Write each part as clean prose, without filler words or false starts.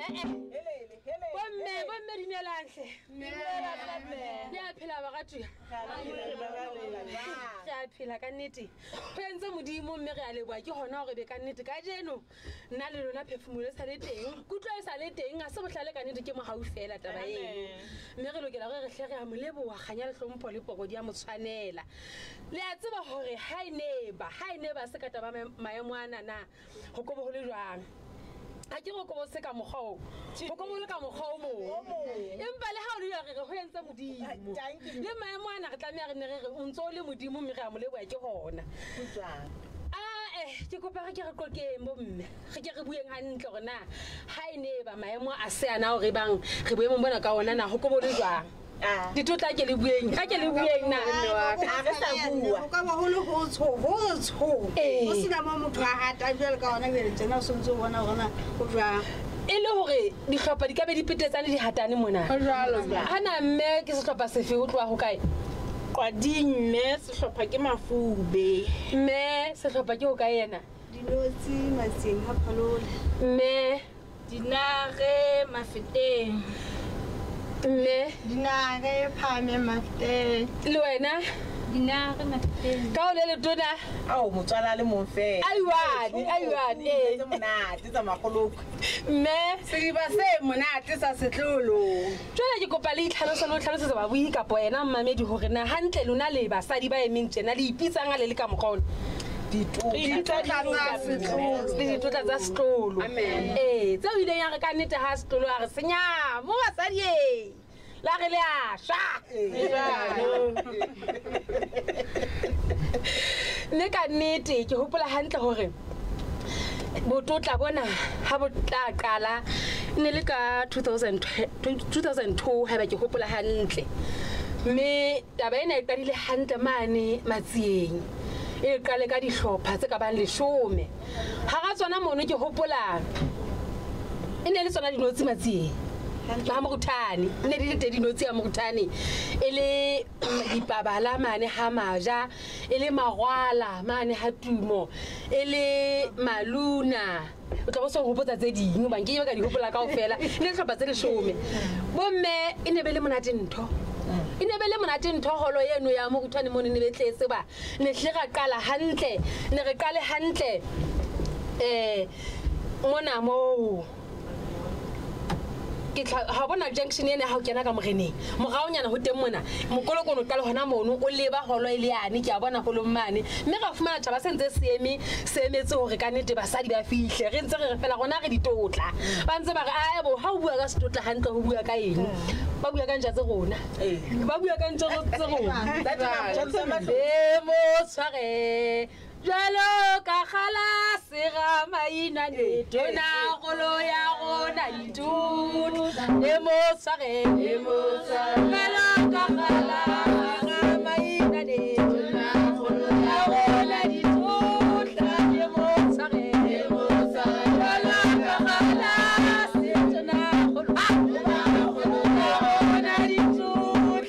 Bomme dinelanhle. Ya phela ba gathu. Ya phela ka nnete. Go entse modimo mme re a leboa ke hona gore be ka nnete ka jeno. Nna le lona phefumulo sa le teng. Kutlo e sa le teng a se bohlale ka nnete ke mo hau fela taba eno. Mme re lokela gore re hle re a moleboa ganya le hlompho le pogodi ya motshwanela. Le a tseba gore ha ineba se ka taba maemo ana na go go bo le jwang. A ke go go se ka mogao go go le ka mogao mo empa le ha o le re go entse modimo le maemo ana re tlamea re ne re o ntse o le modimo mme re a moleboa ke hona ke kopa re ke re kokeng bomme re ke re bueng hantle gore na ha ene ba maemo a se ana o re bang re boemo bona ka ona na go go le jwang ditotla ke le bueng ga ke le bueng na mme wa ka sa bua ka ba holo ho tsho o sina mo motho a hata jwale ka ona bele tsena o sontse bona gona go jwa e le hore dihlopha di ka be di petetsane di hatane mona hana mme ke sehlopha sefe o tloa go kae Qwading mme sehlopha ke Mafube mme sehlopha ke o ka yena dinotsi matseng ha phalole mme Dinare Mafeteng mme Dinare Phame Mafeteng le wena Dinare Mafeteng ka o le tona ao motswala le mo fe aiwane tse monate tsa magoloko mme se ba se monate sa setlolo jwale ke kopa le itlhalosetsa ba bui kapo yena mmamedi hore na hantle lona le basadi ba emeng tjena le ipitsang a le ka mogolo ditotla tsa setlolo tseo ile ya re ka nnete ha setlolo a re senya mo basadi la re le a sha ne ka nnete ke hopola hantle hore bototla bona ha bo tla qala ne le ka 2002 ha ba ke hopola hantle mme taba ena e qadile hantle mane matsieng e qale ka dihlopha tse ka bang 10 ha ga tsona mono ke hopola e ne le tsona dinotsi matsieng ba Moruthane ne di le dinotsi ya Moruthane ele dipabala mane ha maja ele magwala mane ha tumo ele maluna o tla bo so hopotsa tse ding ba nke ka di hopola kaofela ne hlopha tse 10 bomme e ne be le monate ntho inebele monate ntho holo yeno ya Moruthane mo ne be tletse ba ne hle ga qala hantle ne re qale hantle mona mo ke ha bona junction ene ha o kena ka moreneng moraonyana ho teng mona mokolokono qala hona mono o leba holo ile yani ke a bona holo mmane mme ga fumana thaba sentse seemetse hore ka nnete basadi ba fihle re ntse re fela gona re ditotla ba ntse ba re a bo ha o bua ka setotla hantle ho bua ka eng ba bua ka ntja tse rona ba bua ka ntja tse rona mo tshware jalo ka khala sega maina ne tona golo ya gona ditut le mo tsare jalo ka khala sega maina ne tona golo ya gona ditut le mo tsare jalo ka khala sega golo ya gona ditut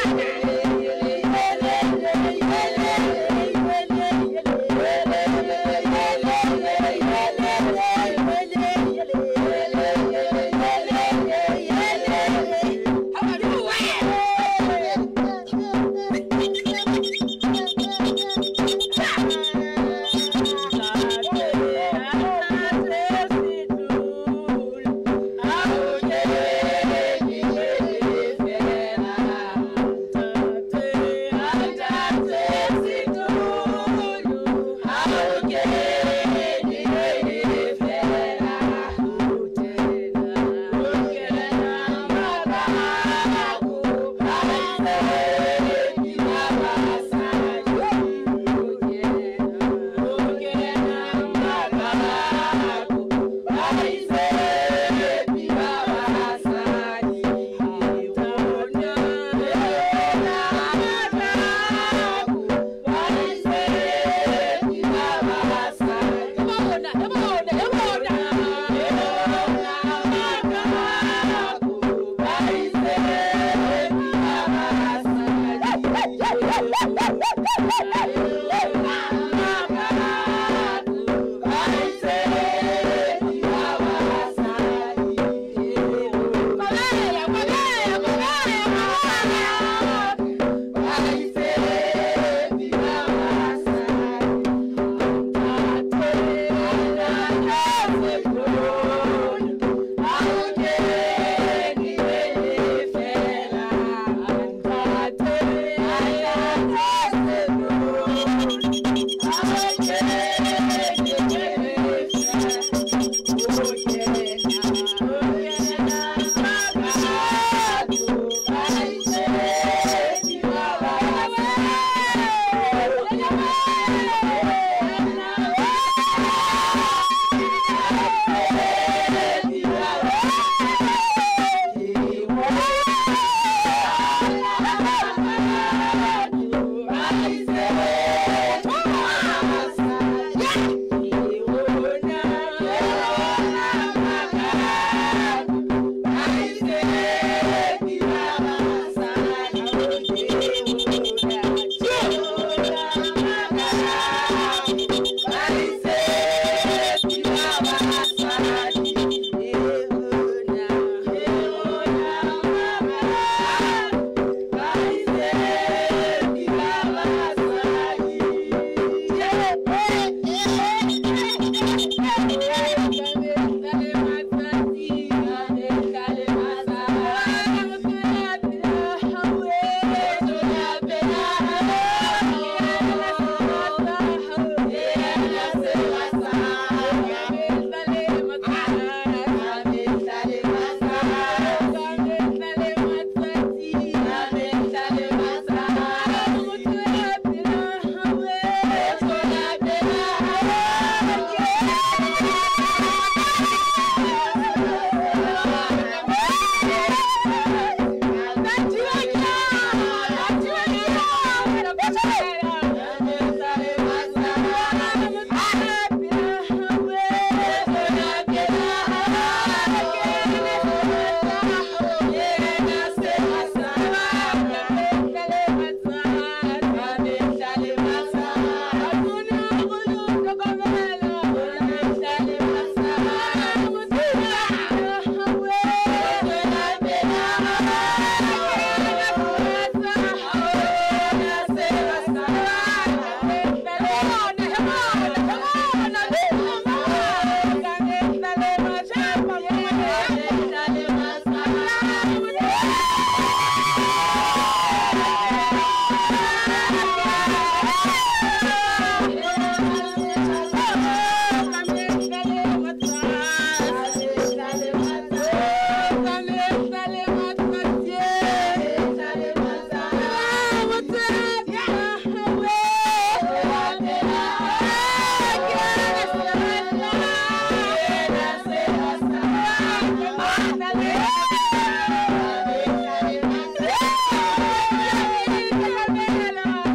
Bella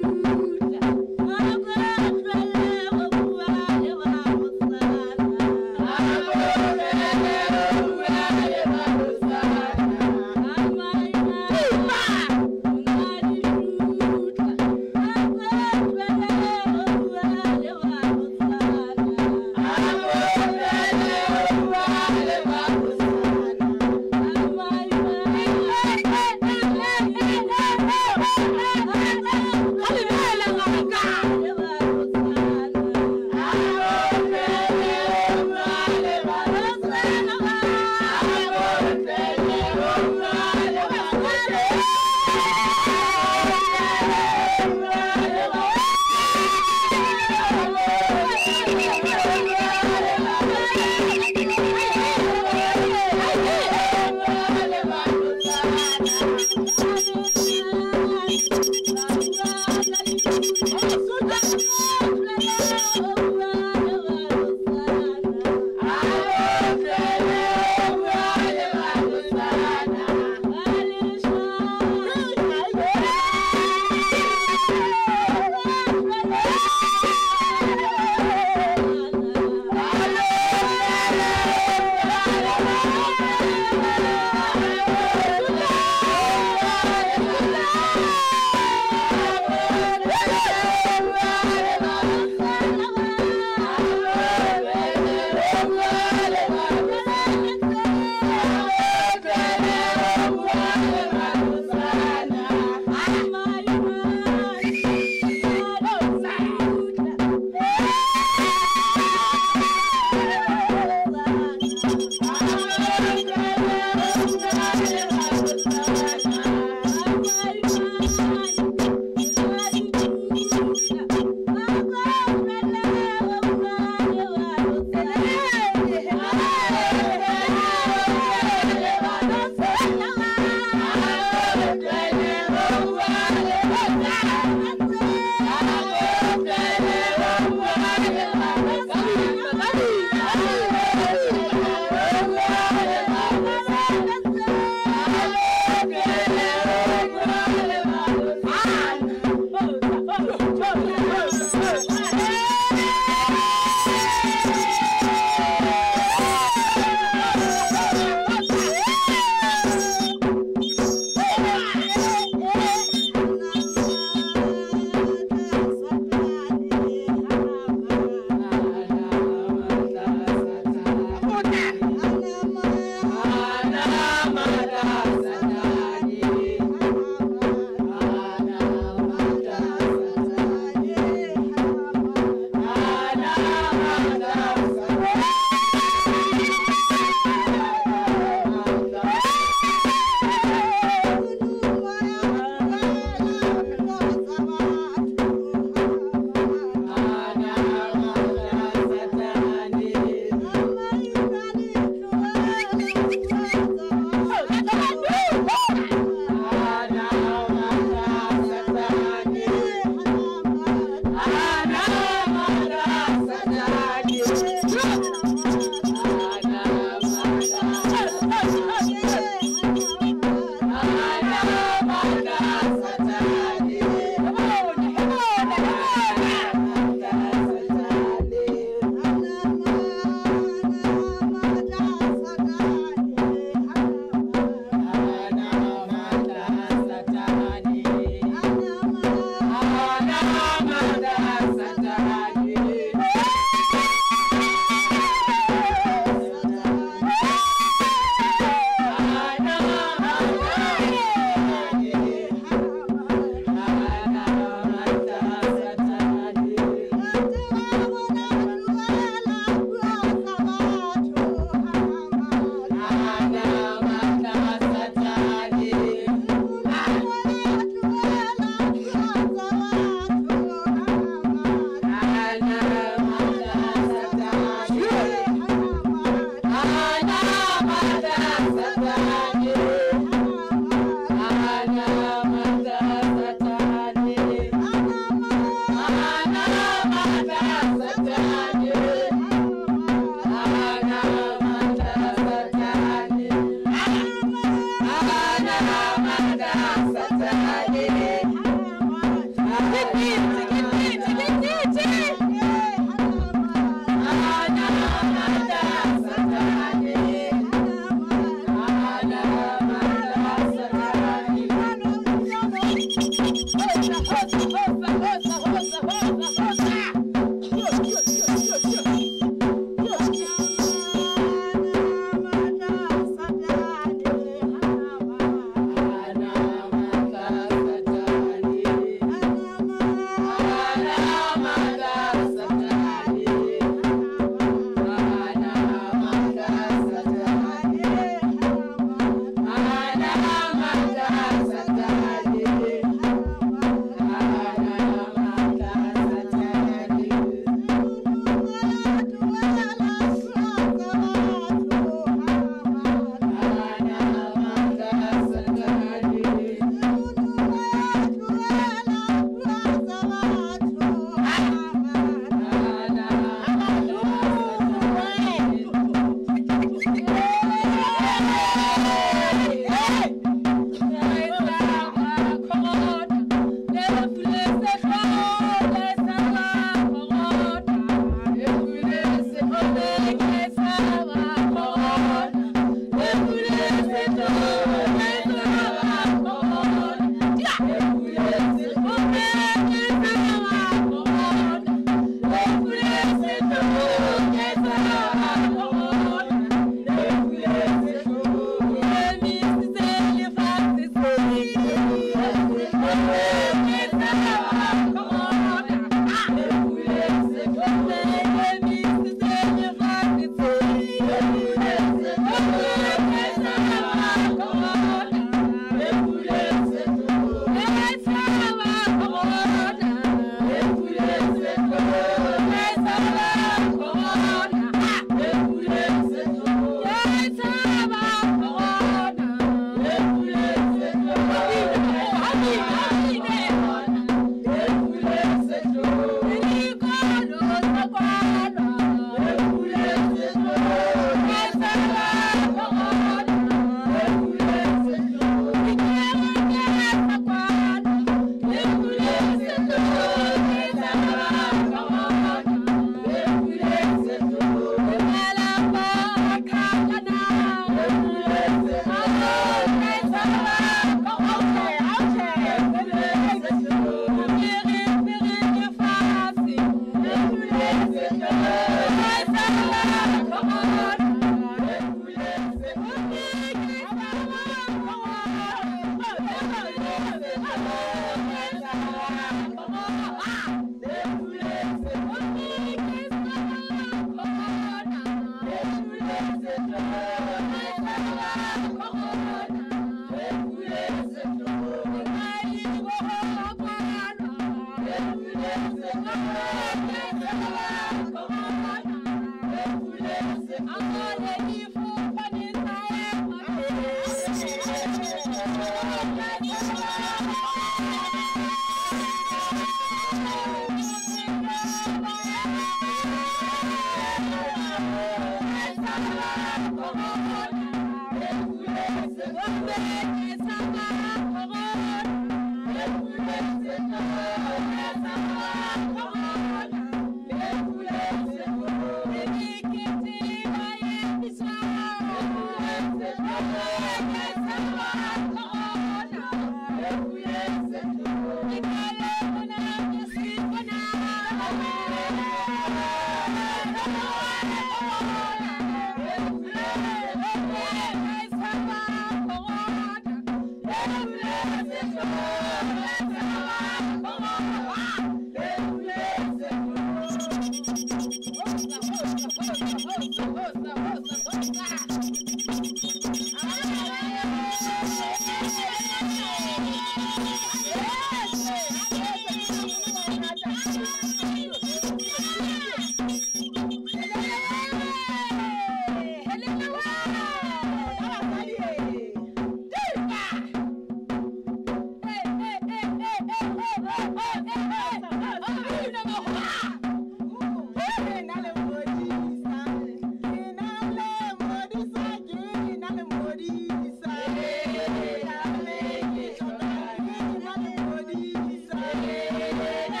Yeah.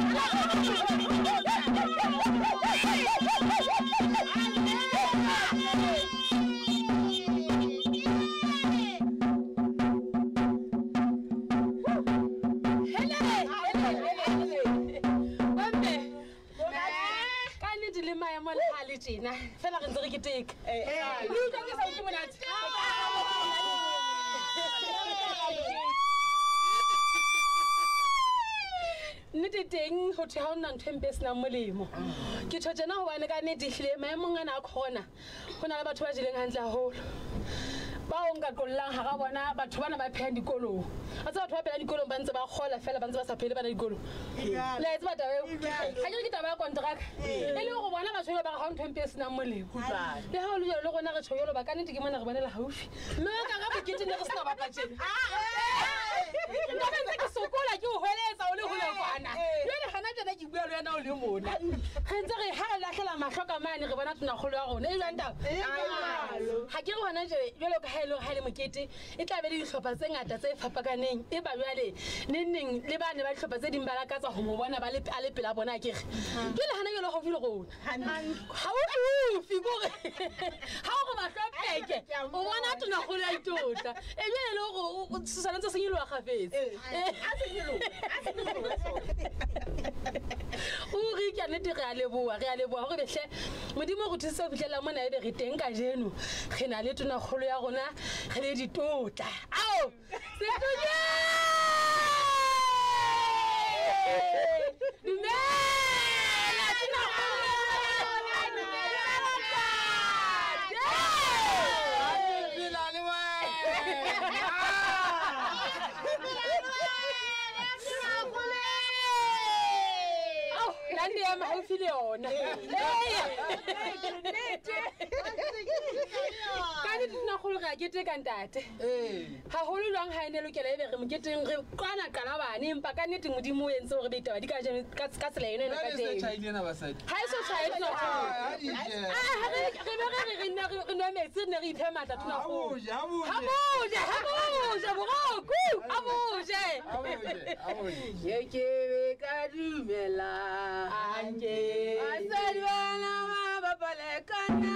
Tina, fela re ntse re keteka. Lu ka ke sa utlwe monate. Nnete teng ho theha ona ntho empe sena molemo. Ke thotjena hobane ka nnete hlile maemong ana a khona. Hona le batho ba jeleng hantle haholo. Ba o nka qollang ha ga bona batho bana ba phehang dikolong. A tsa batho ba phehang dikolong ba ntse ba kgola fela ba ntse ba sa phele bana dikolong. Le a tseba taba eo. Ha ke taba ya kontraka. E le go bona batho ba ga ntho empe sena molemo. Le ha o le jalo le gona re tsholo ba ka nnete ke mona re bonela haufi. Mme ka ga bokete ne re sena ba patjeng. Nna ba ntse ke sokola ke o hweletsa o le ho lekwana. Yena gana tjena ke bua le yena o le mona. Re ntse re ha la hlela mahloka mane re bona tona kgolo ya rona. E jwang taba? Ha ke re hona je jalo ka ha le mokete e tla be le dihlopha tse ngata tse fapakaneng e ba jwale neng le bane ba dihlopha tse ding ba lakatsa ho mo bona ba le pela bona ke re ke le hana ke le ho file rona ha o figure ha o ba hlopeke o bona tona go le itota e jwale le go tsana tse senyilwa gafetse a senyilwa o re ke nete re a leboa go behle modimo go tsitsa fitlela mona e be re teng ka jeno re na le tona kgolo ya rona re le ditota ao se tuye dumela tona Nandi ya mahaufi le yona. Ka di tna go ga ke te ka ntate. Ha holo jwang ha ene lokela ebe re moketeng re kana bane empa ka nnete modimo o entse hore be taba di ka jena ka tsela ena ka teng. Ha iso child no. Re no metsi ne re iphe matla tna go. Habuje boroko. Habuje. Ye ke ka dumela. Anje asalwana mabapalekana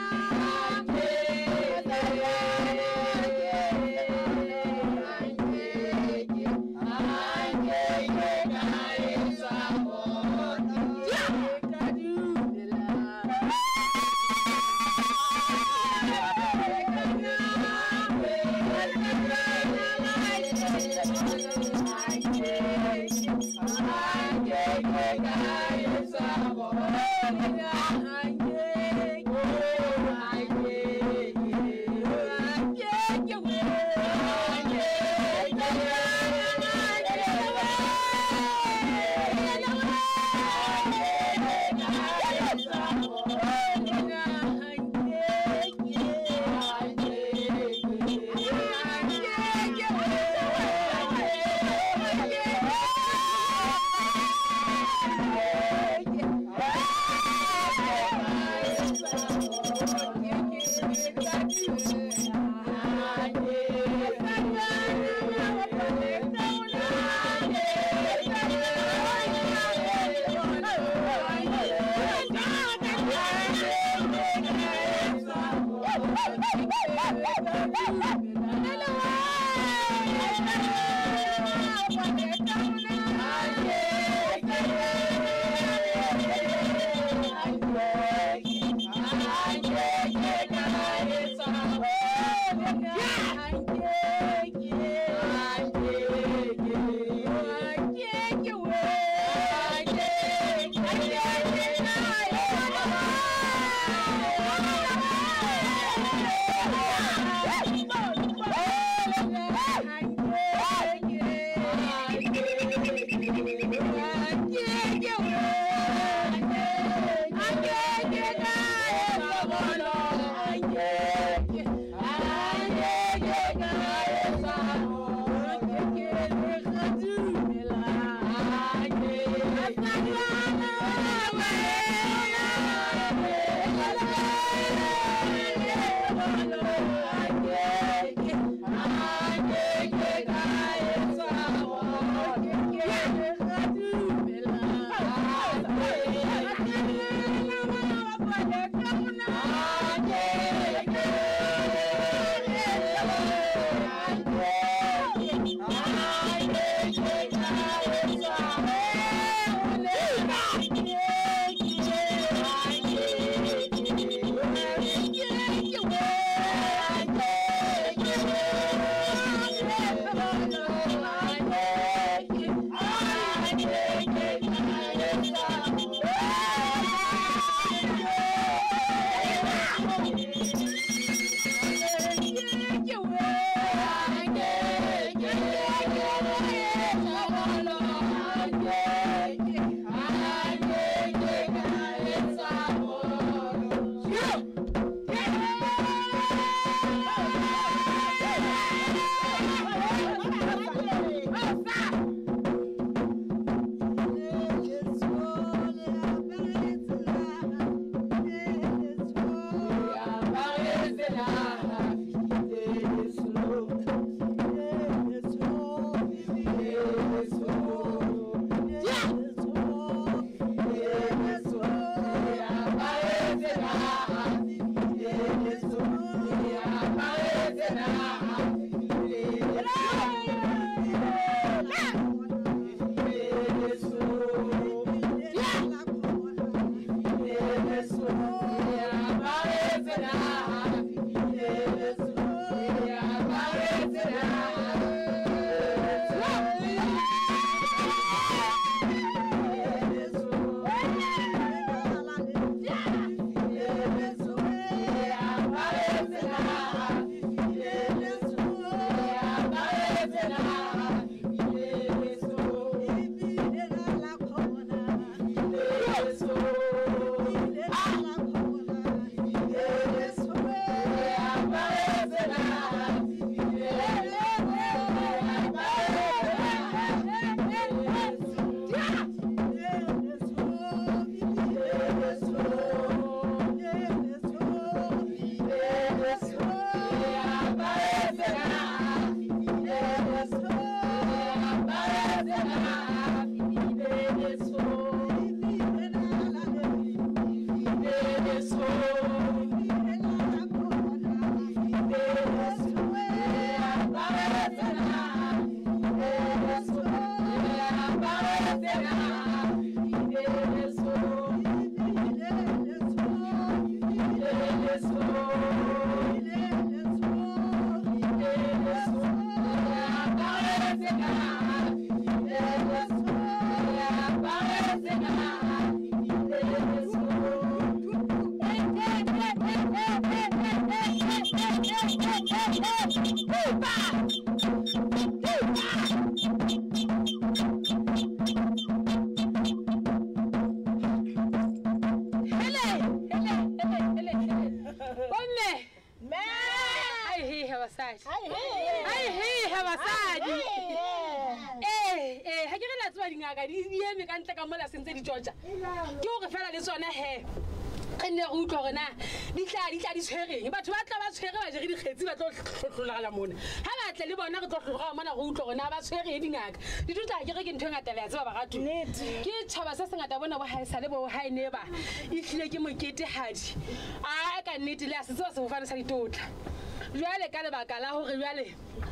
batho ba tla ba tshwere ba jere dikgetsi ba tlo tlolagala mona ha ba tle le bona re tlo tlologa mona go utlwa gona ba tshwere dingaka di tutla ke re ke ntho ngata le ya tseba ba gato ke tshaba se sengata bona bo haisa le bo hae neba e hlile ke mokete hadi a ka nnete le a se tseba se bofane sa ditotla jwale ka lebaka la hore jwale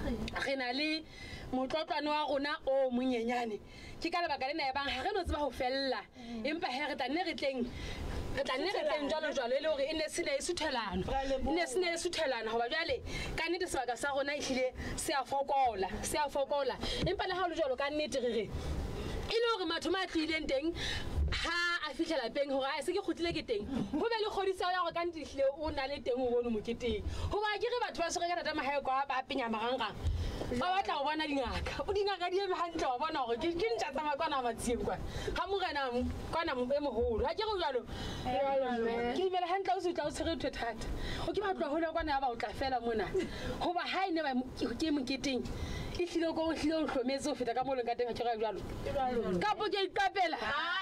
re na le motlotlwane wa rona o monyenyane ke ka lebaka lena ebang ha re no tseba ho fella empa he re tla nne re tleng jalo e le hore e ne sene e suthelano hoba jwale ka nnete sebaka sa rona ehlile se a fokola empa le ha le jalo ka nnete re e le hore matho ma tlileng teng ha a fihlela peng hore a se ke khutile ke teng ho be le kgodisa ya gore ka nnete ehlile o na le teng o bone moketeng hoba ke re batho ba se re ka tata mahae kwa ba penya marangrang ba batla go bona dingaka o dingaka di eme hantle wa bona gore ke ntša tsamaya kwana matsieng kwa ga morena kwana e mogolo ga ke go jalo ke dimela hantle o se tla o tshwere ntho thata o ke batloa gole kwana ya ba o tla fela mona goba ga e ne ke moketeng e tlile ko o tlile o tlhometse o feta ka moleng ka teng ga ke ga jalo kapo ke ikapela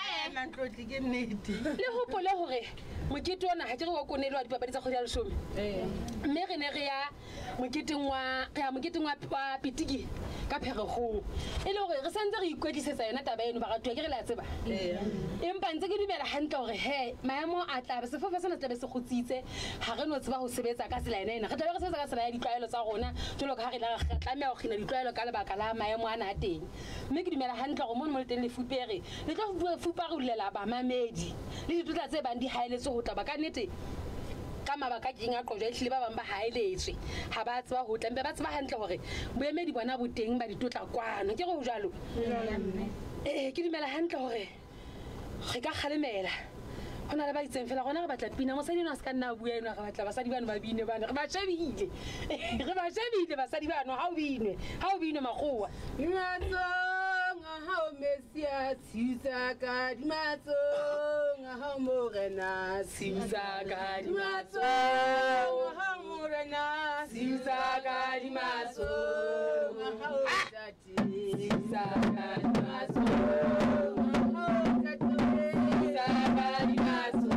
le gopole gore mokete ona ga ke re wa konele wa dipapadi tsa kgwedi ya lesome mme re ne re ya moketeng wa pitiki ka Pherekgong e le gore re santse re ikwetlisetsa yona taba eno ba ratwa ke re la tseba empa ntse ke dumela hantle gore he maemo a tla be sefofa sena tla be se kgotsitse ga re no tseba ho sebetsa ka tsela ena re tla be re sebetsa ka tsela ya ditlwaelo tsa rona jalo ka ha re la ga tlameha go khina ditlwaelo ka lebaka la maemo ana a teng mme ke dumela hantle gore mo le teng le fupere le tlo fupare ulela ba mamedi le ditutla tse bang di haeletse ho tla ba ka nnete ka mabaka ke nga qoja ehlile ba bang ba haeletswe ha ba tseba ho tla mbe ba tseba hantle hore boemedi bona bo teng ba ditutla kwano ke go jalo ke dumela hantle hore re ka kgalemela go na le ba itseng fela gona re batla pina mosadi eno a se ka nna a bua eno re batla basadi bano ba bine bane re ba shebile basadi bano ga o binwe magoa Dimatsong a hao Mesia tshisa ka dimatsong a hao Morena tshisa ka dimatsong a hao Morena tshisa ka dimatsong a hao Tati tshisa ka dimatsong a hao Tati tshisa ka dimatsong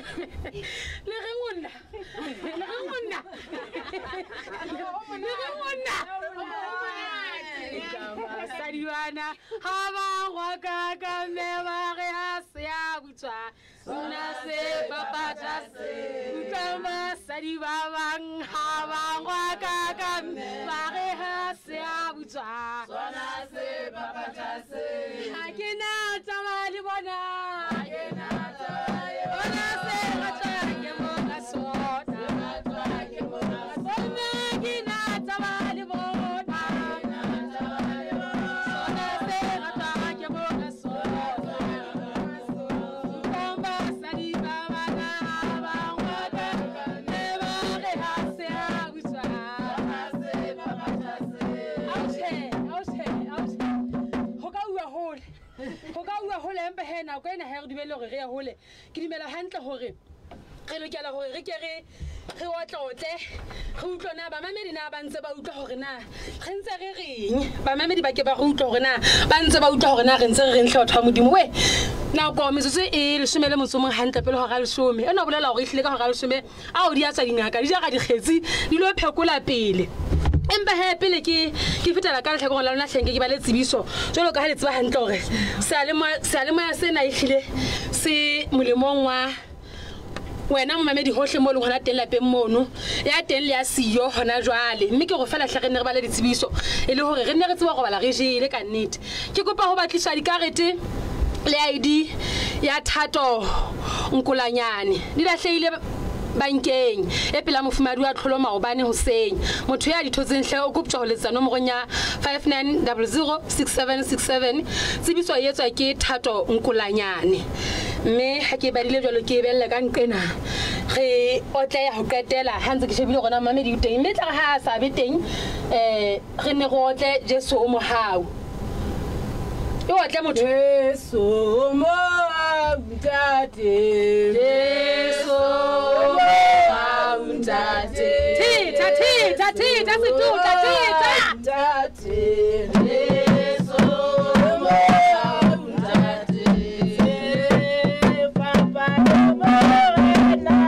Le re monna. Sadiwana ha ba gwa ka me ba ge ha se ya butsa una se papata se utama sadi ba bang ha ba gwa ka me ba ge ha se ya butsa una se papata se ha ke na tsamali bona ha ke na tsamali bona se ga tsa ke mo ka sona ga tsa ke mo ka sona ke na tsamali bona Empe hena go ena ha re dumele gore re ya hole ke dumela hantle gore re lokela gore re ke re otlotle re utlona ba mamedi na ba ntse ba utlwa gore na re ntse re reng ba mamedi ba ke ba go utlwa gore na ba ntse ba utlwa gore na re ntse re renhle batho ba modimo we na go metsotso e le somele motsomong hantle pele go ga le some ena bolela go ihlile ka go ga le some a o di a tsa dingaka di ja ga dikgetsi di lo phekola pele empa he pele ke fetela ka tlhako la lona hlenge ke ba le tsibiso jalo ka ha le tsiba hantle gore sealemo ya sena ihlile se molemong wa wena momamedi hohle mo le gona teng lapeng mono ya teng le ya siyo hona jwale mme ke go fela tlhage ne re ba le ditsibiso e le hore re ne re tsiba go bala re jele ka nnete ke kopa go batlisha dikarete le ID ya Thato Nkulanyane di lahlehile bankeng e pela mofumadi wa tlholo maobane Hussein motho ya dithotseng hle o koptsa go letsa nomoro nya 59006767 tsibiso e etswa ke Thato Nkulanyane mme ha ke badile jalo ke belle ka nqena re otle ya ho qetela ha ntse ke shebile gona mamedi u teng mme tla ha sa be teng re ne go otle Jesu o mo hao e otle motho Jesu mo mtate Jesu mtate tita situta mtate Jesu mo mtate papa mo rena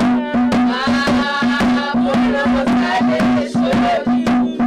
bona mosale shodi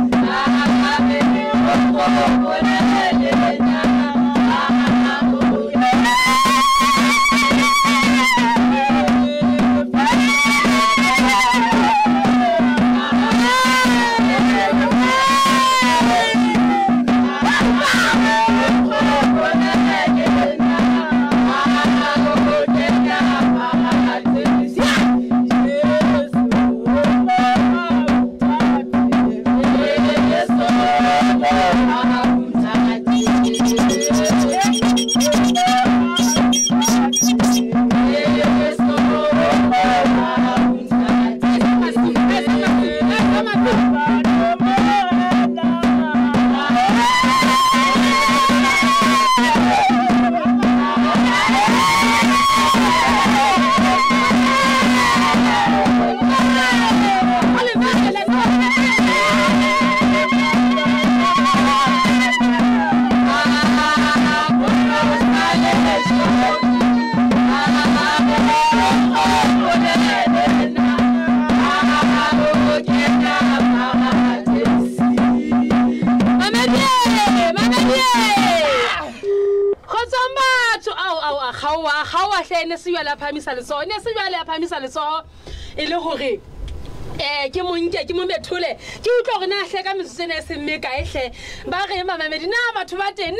ne se ya la phamisa le so ne se ya la phamisa le so e le hore ke monke ke mo methole ke utlwa gore na hle ka mesene se mme ka ehle ba re mamamedi na batho ba teng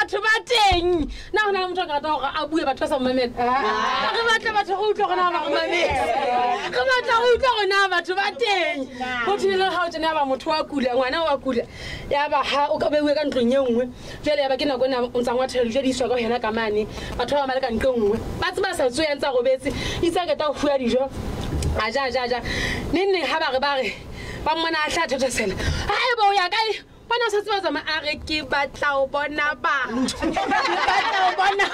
na hona motho ka rata gore a bue batho ba sa mamedi re batla batho go utlwa gore na ba mamedi re batla go utlwa gore na batho ba teng go thile ha o tsena ba motho wa kula ngwana wa kula ya ba ha o ka bewe ka ntlong ye nngwe jele ya ba ke nako na ntsa ngwa thelo je di iswa ka hena ka mane batho ba mala ka ntlong nngwe ba tseba sa tsoya ntsa go betse itsa ka ta go fua dijo aja nne ha ba re ba mmona a hla thotho sela ai bo ya kae bona sa tseba tsama a re ke batla o bona batho batla o bona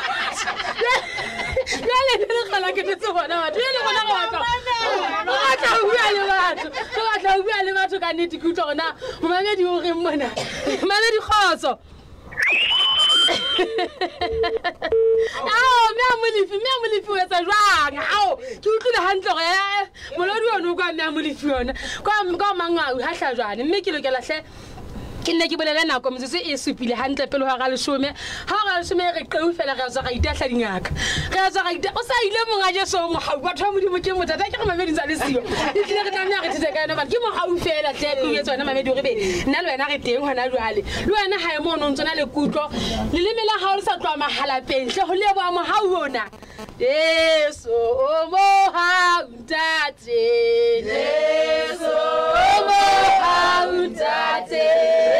le khala ke tse bona batho le bona go batla o bua le batho ka nnete ke utlwa gona momamedi o re mmona mamedi khotso Molifi wa tsa jwang. Ao, ke utlwile hantle gore molodi yona o kwa mme Molifi yona. Kwa mangwa ha hla jwane. Mme ke lokela hle ke nne ke bolele nako metsotso e supile hantle pele ho ga leshome ha ga leshome re qeu fela re tswa ga itahla dingaka re tswa ga ita o sa ile monga je so mo hau batho ba modimo ke motata ke re mamedi tsa lesio e tlile re tsamaya re tshetse ka yona ke mo hau fela tle ke yetsa wena mamedi re be nna le wena re teng hona jwale le wena ha e mo no ntsona le kutlo le lemela ha o le sa tloa mahala pentle ho lebo mo hau hona yeso o mo hau tate yeso o mo hau tate